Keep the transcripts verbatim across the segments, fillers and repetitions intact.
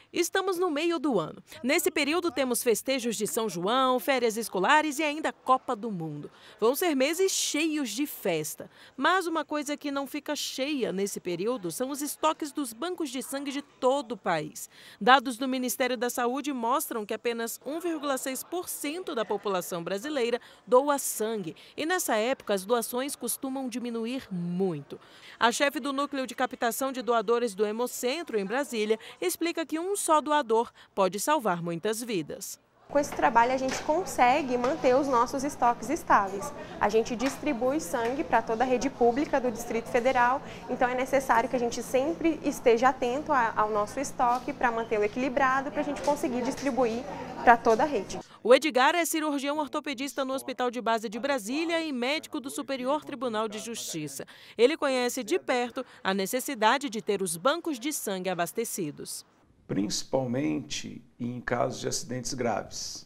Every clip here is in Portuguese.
Estamos no meio do ano. Nesse período temos festejos de São João, férias escolares e ainda Copa do Mundo. Vão ser meses cheios de festa. Mas uma coisa que não fica cheia nesse período são os estoques dos bancos de sangue de todo o país. Dados do Ministério da Saúde mostram que apenas um vírgula seis por cento da população brasileira doa sangue. E nessa época as doações costumam diminuir muito. A chefe do Núcleo de Captação de Doadores do Hemocentro, em Brasília, explica que um só doador pode salvar muitas vidas. Com esse trabalho a gente consegue manter os nossos estoques estáveis. A gente distribui sangue para toda a rede pública do Distrito Federal, então é necessário que a gente sempre esteja atento ao nosso estoque para mantê-lo equilibrado, para a gente conseguir distribuir para toda a rede. O Edgar é cirurgião ortopedista no Hospital de Base de Brasília e médico do Superior Tribunal de Justiça. Ele conhece de perto a necessidade de ter os bancos de sangue abastecidos. Principalmente em casos de acidentes graves,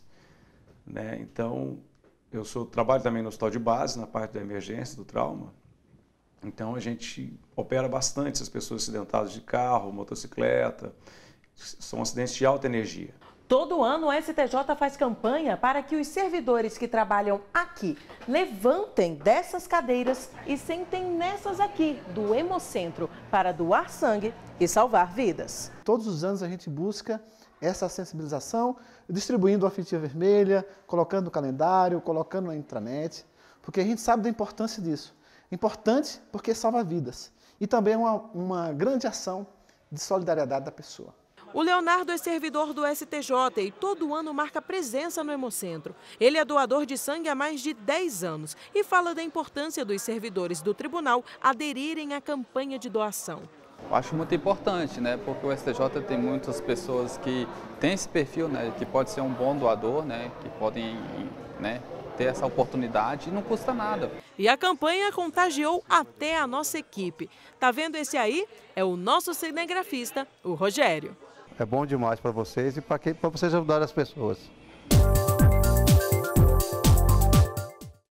né? Então, eu sou, trabalho também no hospital de base, na parte da emergência, do trauma. Então, a gente opera bastante as pessoas acidentadas de carro, motocicleta, são acidentes de alta energia. Todo ano o S T J faz campanha para que os servidores que trabalham aqui levantem dessas cadeiras e sentem nessas aqui do Hemocentro para doar sangue e salvar vidas. Todos os anos a gente busca essa sensibilização, distribuindo a fitinha vermelha, colocando no calendário, colocando na intranet, porque a gente sabe da importância disso. Importante porque salva vidas e também é uma, uma grande ação de solidariedade da pessoa. O Leonardo é servidor do S T J e todo ano marca presença no Hemocentro. Ele é doador de sangue há mais de dez anos e fala da importância dos servidores do tribunal aderirem à campanha de doação. Eu acho muito importante, né? Porque o S T J tem muitas pessoas que têm esse perfil, né? Que pode ser um bom doador, né? Que podem, né? ter essa oportunidade e não custa nada. E a campanha contagiou até a nossa equipe. Tá vendo esse aí? É o nosso cinegrafista, o Rogério. É bom demais para vocês e para vocês ajudarem as pessoas.